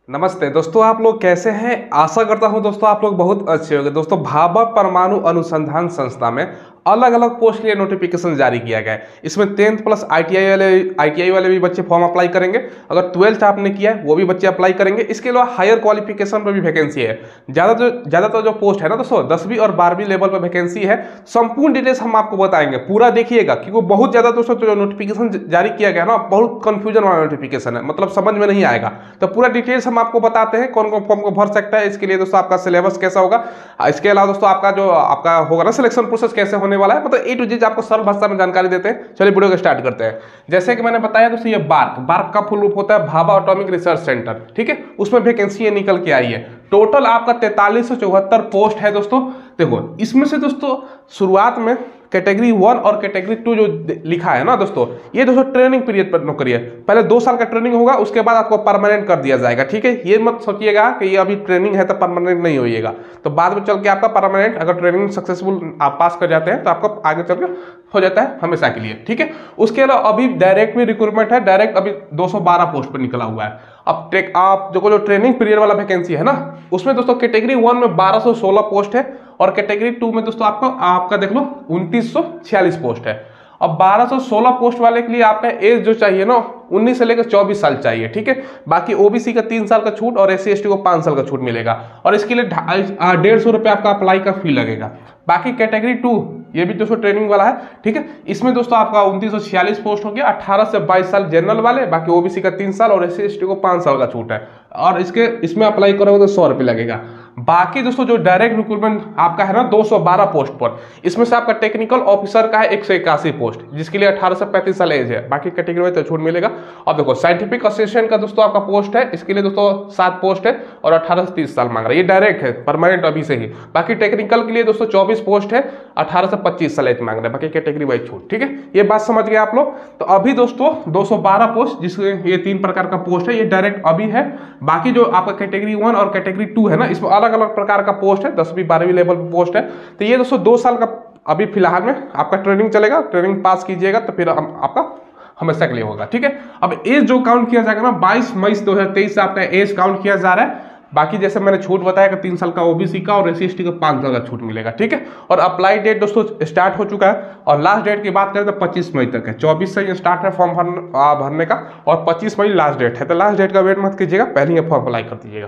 नमस्ते दोस्तों, आप लोग कैसे हैं। आशा करता हूं दोस्तों आप लोग बहुत अच्छे होंगे। दोस्तों भाभा परमाणु अनुसंधान संस्था में अलग अलग पोस्ट के लिए नोटिफिकेशन जारी किया गया है। इसमें 10th प्लस आईटीआई वाले भी बच्चे फॉर्म अप्लाई करेंगे। अगर 12th आपने किया है वो भी बच्चे अप्लाई करेंगे। इसके अलावा हायर क्वालिफिकेशन पर भी वैकेंसी है। ज़्यादातर जो पोस्ट है ना दोस्तों 10वीं और 12वीं लेवल पर वैकेंसी है। संपूर्ण डिटेल्स हम आपको बताएंगे, पूरा देखिएगा क्योंकि बहुत ज़्यादा दोस्तों जो नोटिफिकेशन जारी किया गया ना बहुत कंफ्यूजन वाला नोटिफिकेशन है, मतलब समझ में नहीं आएगा। तो पूरा डिटेल्स हम आपको बताते हैं कौन कौन फॉर्म को भर सकता है। इसके लिए दोस्तों आपका सिलेबस कैसा होगा, इसके अलावा दोस्तों आपका होगा ना सिलेक्शन प्रोसेस कैसे होने वाला है, मतलब ए टू जेड आपको सरल भाषा में जानकारी देते हैं। चलिए वीडियो को स्टार्ट करते हैं। जैसे कि मैंने बताया दोस्तों ये बार्क का फुल रूप होता है भाभा एटॉमिक रिसर्च सेंटर, ठीक है। उसमें वैकेंसी निकल के आई है। टोटल आपका 4374 पोस्ट है दोस्तों। देखो इसमें से दोस्तों शुरुआत में कैटेगरी 1 और कैटेगरी 2 जो लिखा है ना दोस्तों, ये दोस्तों ट्रेनिंग पीरियड पर नौकरी है। पहले 2 साल का ट्रेनिंग होगा, उसके बाद आपको परमानेंट कर दिया जाएगा, ठीक है। ये मत सोचिएगा कि ये अभी ट्रेनिंग है तो परमानेंट नहीं होइएगा, तो बाद में चल के आपका परमानेंट, अगर ट्रेनिंग सक्सेसफुल आप पास कर जाते हैं तो आपको आगे चल के हो जाता है हमेशा के लिए, ठीक है। उसके अलावा अभी डायरेक्ट भी रिक्रूटमेंट है। डायरेक्ट अभी 212 पोस्ट पर निकला हुआ है। अब आप जो ट्रेनिंग पीरियड वाला वैकेंसी है ना, उसमें दोस्तों कैटेगरी 1 में 1216 पोस्ट है और कैटेगरी 2 में दोस्तों आपका देख लो 2946 पोस्ट है। अब 1216 पोस्ट वाले के लिए आपका एज जो चाहिए ना 19 से लेकर 24 साल चाहिए, ठीक है। बाकी ओबीसी का 3 साल का छूट और SC ST को 5 साल का छूट मिलेगा और इसके लिए 150 रुपये आपका अप्लाई का फी लगेगा। बाकी कैटेगरी 2 ये भी दोस्तों ट्रेनिंग वाला है, ठीक है। इसमें दोस्तों आपका 2946 पोस्ट हो गया। 18 से 22 साल जनरल वाले, बाकी ओबीसी का 3 साल और SC ST को 5 साल का छूट है और इसमें अप्लाई करोगे तो 100 रुपये लगेगा। बाकी दोस्तों जो डायरेक्ट रिक्रूटमेंट आपका है ना 212 पोस्ट पर, इसमें से आपका टेक्निकल ऑफिसर का है 181 पोस्ट, जिसके लिए 18 से 35 साल एज है। बाकी कैटेगरी में तो छूट मिलेगा। अब देखो साइंटिफिक असिस्टेंट का दोस्तों आपका पोस्ट है, इसके लिए दोस्तों 7 पोस्ट है और 18 से 30 साल मांग रहा है। ये डायरेक्ट है, परमानेंट अभी से ही। बाकी टेक्निकल के लिए दोस्तों 24 पोस्ट है, 18 से 25 साल एज मांग रहे हैं। बाकी कैटेगरी वाइज छूट, ठीक है। ये बात समझ गए आप लोग। तो अभी दोस्तों 212 पोस्ट, जिसमें ये 3 प्रकार का पोस्ट है, ये डायरेक्ट अभी है। बाकी जो आपका कैटेगरी 1 और कैटेगरी 2 है ना, इसमें अलग अलग प्रकार का पोस्ट है, 10वीं 12वीं लेवल पर पोस्ट है। तो ये दोस्तों 2 साल का अभी फिलहाल में आपका ट्रेनिंग चलेगा। ट्रेनिंग पास कीजिएगा तो फिर आपका हमेशा के लिए होगा, ठीक है। अब एज जो काउंट किया जाएगा ना 22 मई 2023 से आपका एज काउंट किया जा रहा है। बाकी जैसे मैंने छूट बताया कि 3 साल का ओबीसी का और SC ST का 5 साल का छूट मिलेगा, ठीक है। और अप्लाई डेट दोस्तों स्टार्ट हो चुका है और लास्ट डेट की बात करें तो 25 मई तक है। 24 से ये स्टार्ट है फॉर्म भरने का और 25 मई लास्ट डेट है। तो लास्ट डेट का वेट मत कीजिएगा, पहले ही फॉर्म अप्लाई कर दीजिएगा,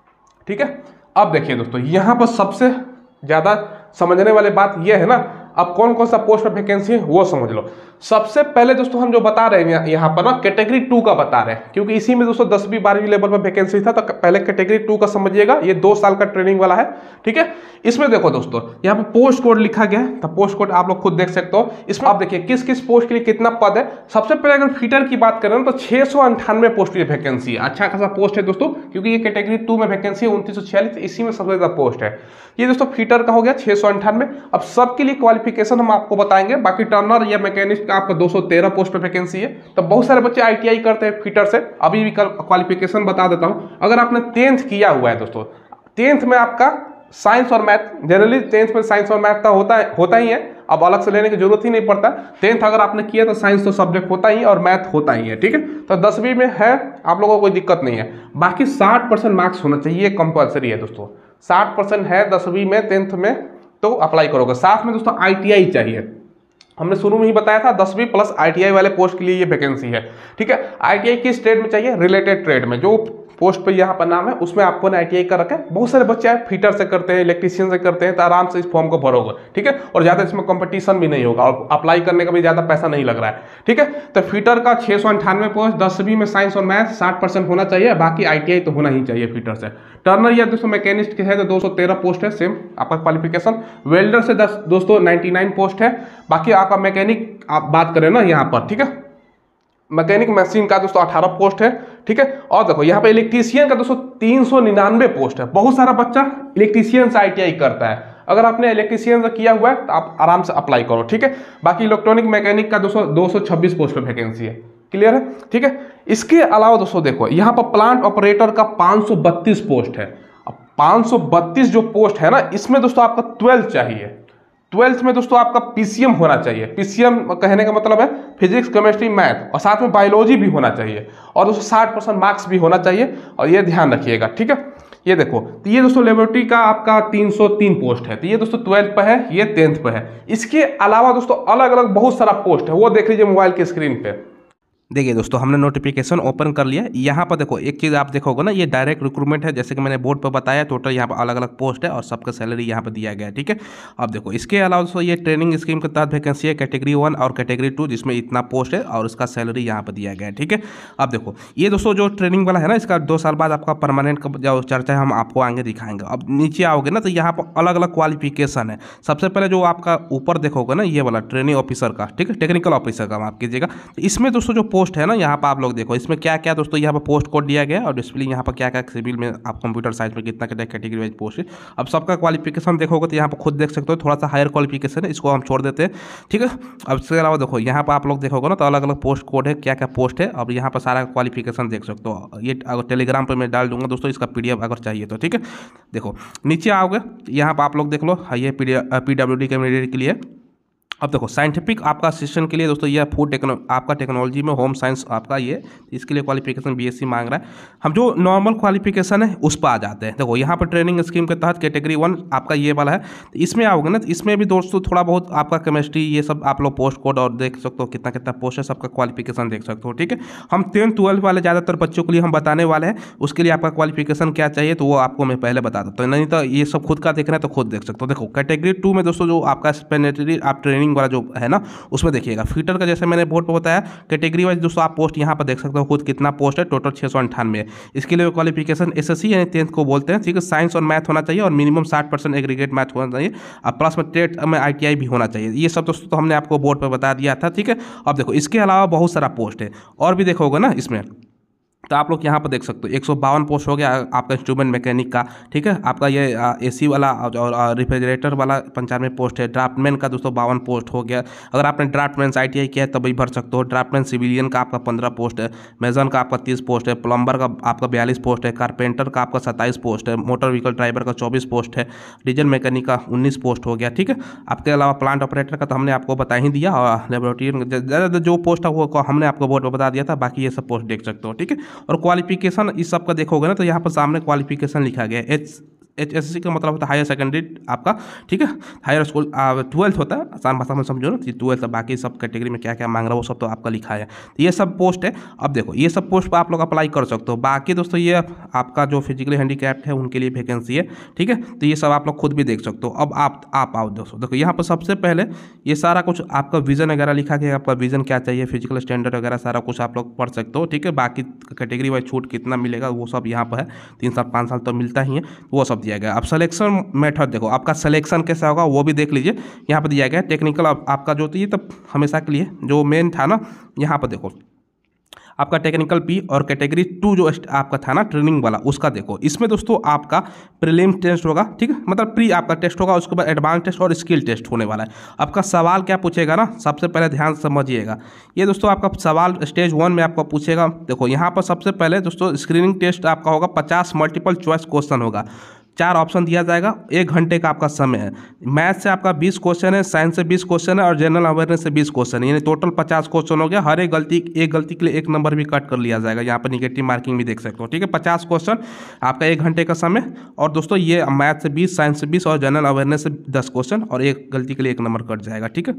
ठीक है। अब देखिए दोस्तों यहाँ पर सबसे ज्यादा समझने वाली बात यह है ना, अब कौन कौन सा पोस्ट पर वैकेंसी है वो समझ लो। सबसे पहले दोस्तों हम जो बता रहे हैं यहाँ पर ना कैटेगरी 2 का बता रहे हैं, क्योंकि इसी में दोस्तों 10वीं 12वीं लेवल पर वैकेंसी था। तो पहले कैटेगरी 2 का समझिएगा, ये 2 साल का ट्रेनिंग वाला है, ठीक है। इसमें देखो दोस्तों यहाँ पर पोस्ट कोड लिखा गया है, तो पोस्ट कोड आप लोग खुद देख सकते हो। इसमें आप देखिए किस किस पोस्ट के लिए कितना पद है। सबसे पहले अगर फीटर की बात करें तो 698 पोस्ट की वैकेंसी है। अच्छा खासा पोस्ट है दोस्तों, क्योंकि ये कैटेगरी 2 में वैकेंसी है 2946, इसी में सबसे ज्यादा पोस्ट है। ये दोस्तों फीटर का हो गया 698। अब सबके लिए क्वालिफिकेशन हम आपको बताएंगे। बाकी टर्नर या मैकेनिस्ट का आपका 213 पोस्ट पे वैकेंसी है। तो बहुत सारे बच्चे ITI करते हैं फीटर से। अभी भी क्वालिफिकेशन बता देता हूं। अगर आपने 10th किया हुआ है दोस्तों, 10th में आपका साइंस और मैथ, जनरली 10th में साइंस और मैथ का होता ही है, अब अलग से लेने की जरूरत ही नहीं पड़ता। 10th अगर आपने किया तो साइंस तो सब्जेक्ट होता ही है और मैथ होता ही है, ठीक है। तो 10वीं में है आप लोगों को कोई दिक्कत नहीं है। बाकी 60% मार्क्स होना चाहिए, कंपल्सरी है दोस्तों। 60% है 10वीं में, 10th में तो अप्लाई करोगे। साथ में दोस्तों ITI चाहिए। हमने शुरू में ही बताया था 10वीं प्लस ITI वाले पोस्ट के लिए ये वैकेंसी है, ठीक है। ITI किस ट्रेड में चाहिए? रिलेटेड ट्रेड में। जो पोस्ट पे यहाँ पर नाम है उसमें आपको ITI कर रखा है। बहुत सारे बच्चे फीटर से करते हैं, इलेक्ट्रीशियन से करते हैं, तो आराम से इस फॉर्म को भरोगे, ठीक है। और ज्यादा इसमें कंपटीशन भी नहीं होगा और अप्लाई करने का भी ज्यादा पैसा नहीं लग रहा है, ठीक है। तो फीटर का 698 पोस्ट, 10वीं में साइंस और मैथ 60% होना चाहिए। बाकी ITI तो होना ही चाहिए फीटर से। टर्नर या दोस्तों मैकेनिस्ट के है तो 213 पोस्ट है, सेम आपका क्वालिफिकेशन। वेल्डर से दोस्तों 99 पोस्ट है। बाकी आपका मैकेनिक आप बात करें ना यहाँ पर, ठीक है, मैकेनिक मशीन का दोस्तों 18 पोस्ट है, ठीक है। और देखो यहाँ पे इलेक्ट्रीशियन का दोस्तों 399 पोस्ट है। बहुत सारा बच्चा इलेक्ट्रीशियन से ITI करता है। अगर आपने इलेक्ट्रीशियन से किया हुआ है तो आप आराम से अप्लाई करो, ठीक है। बाकी इलेक्ट्रॉनिक मैकेनिक का 226 पोस्ट पे वैकेंसी है, क्लियर है, ठीक है। इसके अलावा दोस्तों देखो यहाँ पर प्लांट ऑपरेटर का 532 पोस्ट है। अब 532 जो पोस्ट है ना, इसमें दोस्तों आपका 12 चाहिए। 12th में दोस्तों आपका पीसीएम होना चाहिए। पीसीएम कहने का मतलब है फिजिक्स, केमिस्ट्री, मैथ, और साथ में बायोलॉजी भी होना चाहिए, और दोस्तों 60% मार्क्स भी होना चाहिए, और ये ध्यान रखिएगा, ठीक है। ये देखो, तो ये दोस्तों लेबोरेटरी का आपका 303 पोस्ट है, तो ये दोस्तों 12th पे है, ये 10th पे है। इसके अलावा दोस्तों अलग अलग बहुत सारा पोस्ट है, वो देख लीजिए मोबाइल की स्क्रीन पे। देखिए दोस्तों, हमने नोटिफिकेशन ओपन कर लिया। यहाँ पर देखो एक चीज़ आप देखोगे ना, ये डायरेक्ट रिक्रूटमेंट है, जैसे कि मैंने बोर्ड पर बताया। टोटल यहाँ पर अलग अलग पोस्ट है और सबका सैलरी यहाँ पर दिया गया है, ठीक है। अब देखो इसके अलावा दोस्तों ये ट्रेनिंग स्कीम के तहत वैकेंसी है कैटेगरी 1 और कैटेगरी 2, जिसमें इतना पोस्ट है और उसका सैलरी यहाँ पर दिया गया है, ठीक है। अब देखो ये दोस्तों जो ट्रेनिंग वाला है ना, इसका 2 साल बाद आपका परमानेंट का जो चर्चा है हम आपको आगे दिखाएंगे। अब नीचे आओगे ना तो यहाँ पर अलग अलग क्वालिफिकेशन है। सबसे पहले जो आपका ऊपर देखोगे ना, ये वाला ट्रेनिंग ऑफिसर का, ठीक है, टेक्निकल ऑफिसर का माफ कीजिएगा। तो इसमें दोस्तों जो पोस्ट है ना, यहाँ पर लोग देखो इसमें क्या क्या दोस्तों यहाँ पर पोस्ट कोड दिया गया और डिस्प्ले यहाँ पर क्या क्या सिविल में आप कंप्यूटर साइंस में कितना क्या कैटेगरी वाइज पोस्ट है। अब सबका क्वालिफिकेशन देखोगे तो यहाँ पर खुद देख सकते हो, थोड़ा सा हायर क्वालिफिकेशन है, इसको हम छोड़ देते हैं, ठीक है। अब इसके अलावा देखो यहाँ पर आप लोग देखोगे ना तो अलग अलग पोस्ट कोड है, क्या क्या पोस्ट है, अब यहाँ पर सारा क्वालिफिकेशन देख सकते हो। ये अगर टेलीग्राम पर मैं डाल दूंगा दोस्तों इसका PDF अगर चाहिए तो, ठीक है। देखो नीचे आओगे यहाँ पर आप लोग देख लो, ये PWD कैंडिडेट के लिए। अब देखो साइंटिफिक आपका असिस्टेंट के लिए दोस्तों यह फूड आपका टेक्नोलॉजी में होम साइंस आपका ये, इसके लिए क्वालिफिकेशन BSc मांग रहा है। हम जो नॉर्मल क्वालिफिकेशन है उस पर आ जाते हैं। देखो यहाँ पर ट्रेनिंग स्कीम के तहत कैटेगरी 1 आपका ये वाला है, तो इसमें आओगे ना तो इसमें भी दोस्तों थोड़ा बहुत आपका केमिस्ट्री ये सब आप लोग पोस्ट कोड और देख सकते हो कितना कितना पोस्ट है, सबका क्वालिफिकेशन देख सकते हो, ठीक है। हम 10th 12th वाले ज़्यादातर बच्चों के लिए हम बताने वाले हैं, उसके लिए आपका क्वालिफिकेशन क्या चाहिए तो वो आपको मैं पहले बता देता हूँ, नहीं तो ये सब खुद का देखना है तो खुद देख सकते हो। देखो कैटेगरी 2 में दोस्तों जो आपका स्पेनेटरी आप ट्रेनिंग वाला जो है ना, उसमें देखिएगा फिटर का, जैसे मैंने बोर्ड पर बताया कैटेगरी वाइज दोस्तों आप पोस्ट यहाँ पर देख सकते हो खुद कितना पोस्ट है, टोटल 698 है। इसके लिए क्वालिफिकेशन SSC यानी 10th को बोलते हैं, ठीक है। साइंस और मैथ होना चाहिए और मिनिमम 60% एग्रीगेट मैथ होना चाहिए, और प्लस में टेट में ITI भी होना चाहिए। ये सब दोस्तों तो हमने आपको बोर्ड पर बता दिया था, ठीक है। अब देखो इसके अलावा बहुत सारा पोस्ट है और भी देखोगे ना इसमें, तो आप लोग यहाँ पर देख सकते हो 152 पोस्ट हो गया आपका इंस्ट्रूमेंट मैकेनिक का, ठीक है। आपका ये AC वाला और रेफ्रिजरेटर वाला 95 पोस्ट है। ड्राफ्टमैन का दोस्तों 52 पोस्ट हो गया। अगर आपने ड्राफ्टमैन ITI किया है तभी भर सकते हो। ड्राफ्टमैन सिविलियन का आपका 15 पोस्ट है। मेजन का आपका 30 पोस्ट है। प्लम्बर का आपका 42 पोस्ट है। कारपेंटर का आपका 27 पोस्ट है। मोटर व्हीकल ड्राइवर का 24 पोस्ट है। डीजल मैकेनिक का 19 पोस्ट हो गया, ठीक है। आपके अलावा प्लांट ऑपरेटर का तो हमने आपको बता ही दिया, और लेबोरेटरी ज़्यादा जो पोस्ट है वो हमने आपको बोर्ड पर बता दिया था। बाकी ये सब पोस्ट देख सकते हो, ठीक है। और क्वालिफिकेशन इस सब का देखोगे ना तो यहाँ पर सामने क्वालिफिकेशन लिखा गया है। HSC का मतलब होता है हायर सेकेंडरी आपका, ठीक है। हायर स्कूल 12th होता है, आसान भाषा में समझो ना, 12th। बाकी सब कैटेगरी में क्या क्या मांग रहा है वो सब तो आपका लिखा है। तो ये सब पोस्ट है। अब देखो ये सब पोस्ट पर आप लोग अप्लाई कर सकते हो। बाकी दोस्तों ये आपका जो फिजिकली हैंडीकैप्ड है उनके लिए वैकेंसी है, ठीक है। तो ये सब आप लोग खुद भी देख सकते हो। अब आप आओ दोस्तों, देखो यहाँ पर सबसे पहले ये सारा कुछ आपका विजन वगैरह लिखा गया, आपका विजन क्या चाहिए, फिजिकल स्टैंडर्ड वगैरह सारा कुछ आप लोग पढ़ सकते हो, ठीक है। बाकी कैटेगरी वाइज छूट कितना मिलेगा वो सब यहाँ पर है, 3 साल 5 साल तो मिलता ही है, वो सब दिया गया। अब सिलेक्शन मेथड देखो, आपका सिलेक्शन कैसा होगा वो भी देख लीजिए, यहाँ पर दिया गया है। टेक्निकल आपका जो ये तो हमेशा के लिए जो मेन था ना, यहाँ पर देखो आपका टेक्निकल P और कैटेगरी 2 जो आपका था ना ट्रेनिंग वाला, उसका देखो। इसमें दोस्तों आपका प्रीलिम टेस्ट होगा, ठीक है, मतलब प्री आपका टेस्ट होगा, उसके बाद एडवांस टेस्ट और स्किल टेस्ट होने वाला है। आपका सवाल क्या पूछेगा ना, सबसे पहले ध्यान से समझिएगा। ये दोस्तों आपका सवाल स्टेज 1 में आपको पूछेगा। देखो यहाँ पर सबसे पहले दोस्तों स्क्रीनिंग टेस्ट आपका होगा, 50 मल्टीपल चॉइस क्वेश्चन होगा, 4 ऑप्शन दिया जाएगा, 1 घंटे का आपका समय है। मैथ से आपका 20 क्वेश्चन है, साइंस से 20 क्वेश्चन है, और जनरल अवेयरनेस से 20 क्वेश्चन है, यानी टोटल 50 क्वेश्चन हो गया। हर एक गलती के लिए 1 नंबर भी कट कर लिया जाएगा, यहाँ पर निगेटिव मार्किंग भी देख सकते हो, ठीक है। 50 क्वेश्चन, आपका 1 घंटे का समय, और दोस्तों ये मैथ से 20, साइंस से 20 और जनरल अवेयरनेस से 10 क्वेश्चन, और एक गलती के लिए 1 नंबर कट जाएगा, ठीक है।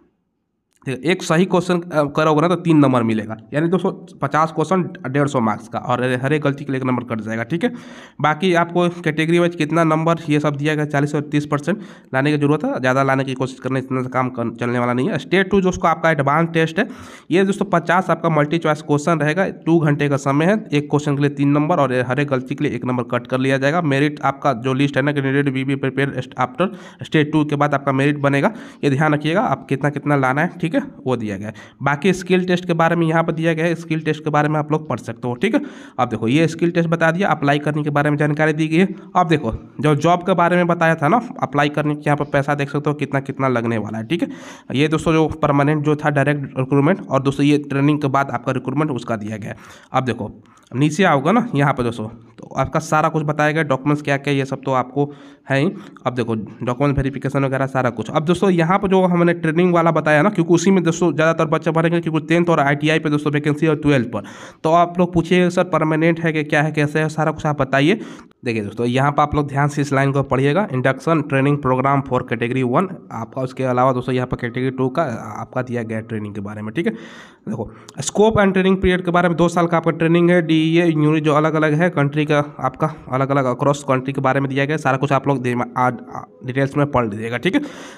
एक सही क्वेश्चन करोगे ना तो 3 नंबर मिलेगा, यानी 250 क्वेश्चन 150 मार्क्स का, और हर एक गलती के लिए 1 नंबर कट जाएगा, ठीक है। बाकी आपको कैटेगरी वाइज कितना नंबर ये सब दिया गया, 40 और 30% लाने की जरूरत है, ज़्यादा लाने की कोशिश करना, इतना काम चलने वाला नहीं है। स्टेट 2 जो उसको आपका एडवांस टेस्ट है, ये दोस्तों 50 आपका मल्टी चॉइस क्वेश्चन रहेगा, 2 घंटे का समय है, एक क्वेश्चन के लिए 3 नंबर, और हर एक गलती के लिए 1 नंबर कट कर लिया जाएगा। मेरिट आपका जो लिस्ट है ना, candidate we be prepare after state 2 के बाद आपका मेरिट बनेगा, ये ध्यान रखिएगा आप कितना कितना लाना है, ठीक है, वो दिया गया है। बाकी स्किल टेस्ट के बारे में यहाँ पर दिया गया है, स्किल टेस्ट के बारे में आप लोग पढ़ सकते हो, ठीक है। अब देखो ये स्किल टेस्ट बता दिया, अप्लाई करने के बारे में जानकारी दी गई है। अब देखो जो जॉब के बारे में बताया था ना, अप्लाई करने के यहाँ पर पैसा देख सकते हो कितना कितना लगने वाला है, ठीक है। ये दोस्तों जो परमानेंट जो था डायरेक्ट रिक्रूटमेंट, और दोस्तों ये ट्रेनिंग के बाद आपका रिक्रूटमेंट उसका दिया गया है। अब देखो नीचे आओगे ना यहाँ पर दोस्तों, तो आपका सारा कुछ बताया गया, डॉक्यूमेंट्स क्या क्या ये सब तो आपको है ही। अब देखो डॉक्यूमेंट वेरिफिकेशन वगैरह सारा कुछ। अब दोस्तों यहाँ पर जो हमने ट्रेनिंग वाला बताया ना, क्योंकि उसी में दोस्तों ज़्यादातर बच्चे भरेंगे, क्योंकि 10th और ITI पे दोस्तों वैकेंसी और 12th पर। तो आप लोग पूछिए सर परमानेंट है कि क्या है कैसे है, सारा कुछ आप बताइए। देखिए दोस्तों यहाँ पर आप लोग ध्यान से इस लाइन को पढ़िएगा, induction training programme for category 1 आपका। उसके अलावा दोस्तों यहाँ पर कैटेगरी 2 का आपका दिया गया ट्रेनिंग के बारे में, ठीक है। देखो स्कोप एंड ट्रेनिंग पीरियड के बारे में 2 साल का आपका ट्रेनिंग है। DEA यूनिट जो अलग अलग है कंट्री का आपका अलग अलग अक्रॉस कंट्री के बारे में दिया गया, सारा कुछ आप लोग डिटेल्स में पढ़ लीजिएगा, ठीक है।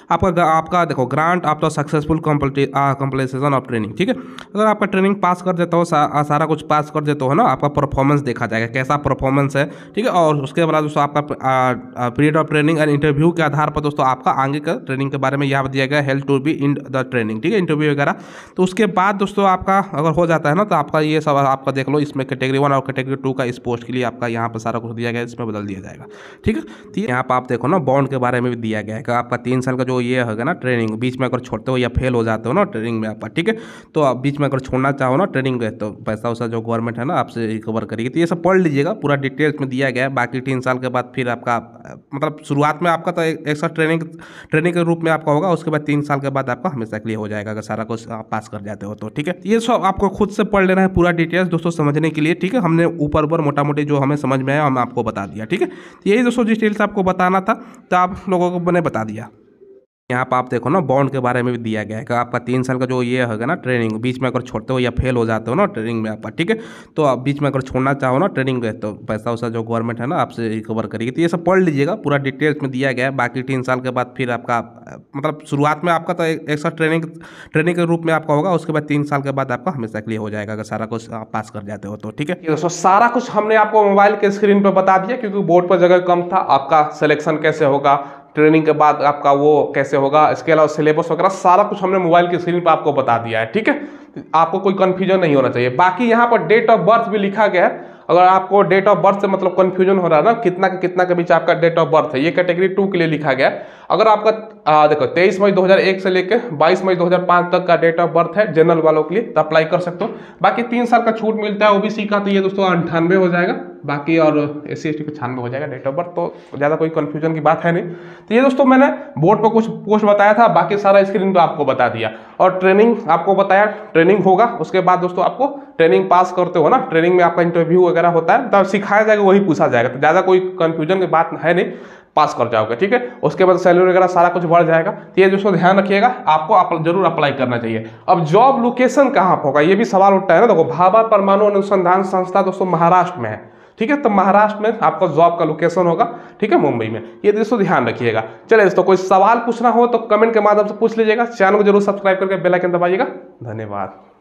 आपका देखो grant after successful completion of training, ठीक है। अगर आपका ट्रेनिंग पास कर देता हो, सारा कुछ पास कर देता हो ना, आपका परफॉर्मेंस देखा जाएगा कैसा परफॉर्मेंस है, ठीक है। और उसके बाद दोस्तों आपका period of training and interview के आधार पर दोस्तों आपका आगे का ट्रेनिंग के बारे में यहाँ दिया गया, help to be in the training, ठीक है, इंटरव्यू वगैरह। तो उसके बाद दोस्तों आपका अगर हो जाता है ना, तो आपका ये सब आपका देख लो, इसमें कैटेगरी 1 और कैटेगरी 2 का इस पोस्ट के लिए आपका यहाँ पर सारा कुछ दिया गया है, इसमें बदल दिया जाएगा, ठीक है। तो यहाँ पर आप देखो ना बॉन्ड के बारे में भी दिया गया है कि आपका 3 साल का जो ये होगा ना ट्रेनिंग, बीच में अगर छोड़ते हो या फेल हो जाते हो ना ट्रेनिंग में आपका, ठीक है, तो आप बीच में अगर छोड़ना चाहो ना ट्रेनिंग में, तो पैसा वैसा जो गवर्नमेंट है ना आपसे रिकवर करेगी। तो ये सब पढ़ लीजिएगा, पूरा डिटेल्स में दिया गया है। बाकी 3 साल के बाद फिर आपका मतलब शुरुआत में आपका तो एक साथ ट्रेनिंग के रूप में आपका होगा, उसके बाद 3 साल के बाद आपका हमेशा के लिए हो जाएगा अगर सारा कुछ आप पास कर जाते हो तो, ठीक है। ये सब आपको खुद से पढ़ लेना है पूरा डिटेल्स दोस्तों समझने के लिए, ठीक है। हमने ऊपर मोटा मोटी जो हमें समझ में आया हम आपको बता दिया, ठीक है। यही दोस्तों डिटेल्स आपको बताना था, तो आप लोगों को मैंने बता दिया। यहाँ पर आप देखो ना बॉन्ड के बारे में भी दिया गया है कि आपका 3 साल का जो ये होगा ना ट्रेनिंग, बीच में अगर छोड़ते हो या फेल हो जाते हो ना ट्रेनिंग में आपका, ठीक है, तो आप बीच में अगर छोड़ना चाहो ना ट्रेनिंग में, तो पैसा वैसा जो गवर्नमेंट है ना आपसे रिकवर करेगी। तो ये सब पढ़ लीजिएगा, पूरा डिटेल्स में दिया गया है। बाकी 3 साल के बाद फिर आपका मतलब शुरुआत में आपका तो एक साथ ट्रेनिंग के रूप में आपका होगा, उसके बाद 3 साल के बाद आपका हमेशा के लिए हो जाएगा अगर सारा कुछ आप पास कर जाते हो तो, ठीक है। दोस्तों सारा कुछ हमने आपको मोबाइल के स्क्रीन पर बता दिया, क्योंकि बोर्ड पर जगह कम था। आपका सिलेक्शन कैसे होगा, ट्रेनिंग के बाद आपका वो कैसे होगा, इसके अलावा सिलेबस वगैरह सारा कुछ हमने मोबाइल की स्क्रीन पर आपको बता दिया है, ठीक है। आपको कोई कंफ्यूजन नहीं होना चाहिए। बाकी यहाँ पर डेट ऑफ बर्थ भी लिखा गया है। अगर आपको डेट ऑफ बर्थ से मतलब कंफ्यूजन हो रहा है ना, कितना के बीच आपका डेट ऑफ बर्थ है, ये कैटेगरी 2 के लिए लिखा गया है। अगर आपका देखो 23 मई 2001 से लेकर 22 मई 2005 तक का डेट ऑफ बर्थ है जनरल वालों के लिए, तो अप्लाई कर सकते हो। बाकी 3 साल का छूट मिलता है OBC का, तो ये दोस्तों 98 हो जाएगा। बाकी और SC/ST का 96 हो जाएगा डेट ऑफ बर्थ, तो ज़्यादा कोई कंफ्यूजन की बात है नहीं। तो ये दोस्तों मैंने बोर्ड पर कुछ पोस्ट बताया था, बाकी सारा स्क्रीन पर आपको बता दिया। और ट्रेनिंग आपको बताया, ट्रेनिंग होगा, उसके बाद दोस्तों आपको ट्रेनिंग पास करते हो ना, ट्रेनिंग में आपका इंटरव्यू वगैरह होता है, तब सिखाया जाएगा, वही पूछा जाएगा। तो ज़्यादा कोई कंफ्यूजन की बात है नहीं, पास कर जाओगे, ठीक है। उसके बाद सैलरी वगैरह सारा कुछ बढ़ जाएगा। तो ये दोस्तों ध्यान रखिएगा, आपको जरूर अप्लाई करना चाहिए। अब जॉब लोकेशन कहाँ पर होगा, ये भी सवाल उठता है ना। देखो भाभा परमाणु अनुसंधान संस्था दोस्तों महाराष्ट्र में है, ठीक है। तो महाराष्ट्र में आपका जॉब का लोकेशन होगा, ठीक है, मुंबई में। ये दोस्तों ध्यान रखिएगा। चलिए दोस्तों, कोई सवाल पूछना हो तो कमेंट के माध्यम से पूछ लीजिएगा। चैनल को जरूर सब्सक्राइब करके बेल आइकन दबाइएगा। धन्यवाद।